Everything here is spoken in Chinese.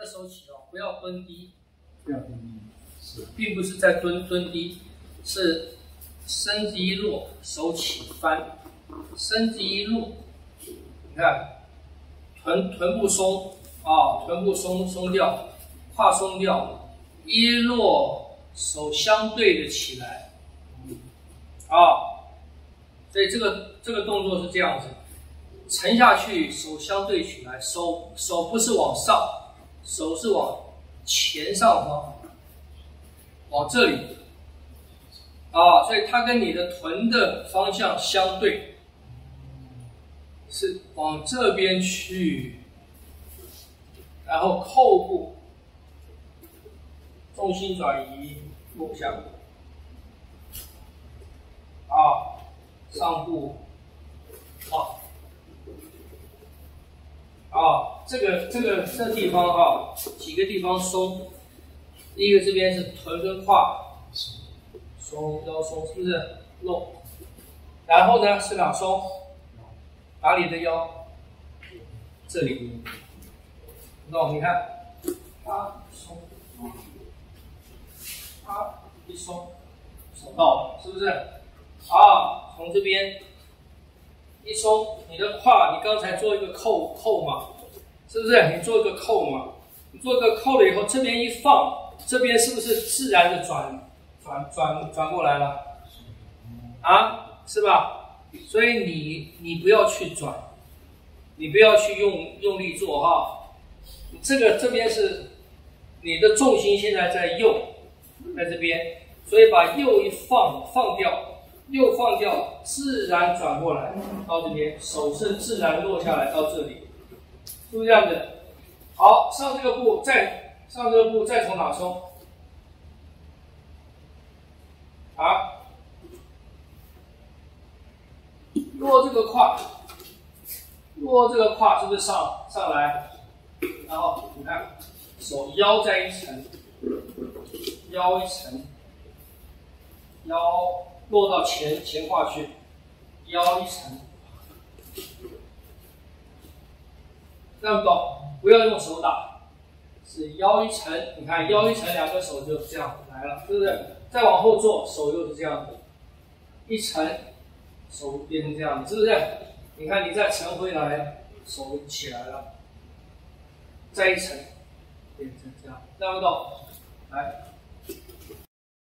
手起哦，不要蹲低， 不要蹲低，是， 并不是在蹲低，是身子一落，手起翻，身子一落，你看臀部松啊，臀部松掉，胯松掉，一落手相对的起来，啊，所以这个动作是这样子。 沉下去，手相对起来，手不是往上，手是往前上方，往这里，啊，所以它跟你的臀的方向相对，是往这边去，然后扣部重心转移落下，啊，上部，好。 啊，这地方哈、几个地方松，第一个这边是臀跟胯松，腰松是不是落？然后呢是哪松？哪里的腰？这里。那你看，它松，它一松，手到了，是不是？啊，从这边。 一松，你的胯，你刚才做一个扣嘛，是不是？你做一个扣嘛，你做一个扣了以后，这边一放，这边是不是自然的转过来了？啊，是吧？所以你不要去转，你不要去用力做哈。这边是你的重心现在在右，在这边，所以把右一放掉。 右放掉，自然转过来到这边，手是自然落下来到这里，是不是这样子？好，上这个步，再从哪松？啊，落这个胯是不是上来？然后你看，手腰在一层，腰一层，腰。 落到前胯去，腰一沉，看不懂？不要用手打，是腰一沉。你看腰一沉，两个手就这样来了，是不是？再往后做，手又是这样子，一沉，手变成这样子，是不是？你看你再沉回来，手起来了，再一沉，变成这样，看不懂？来。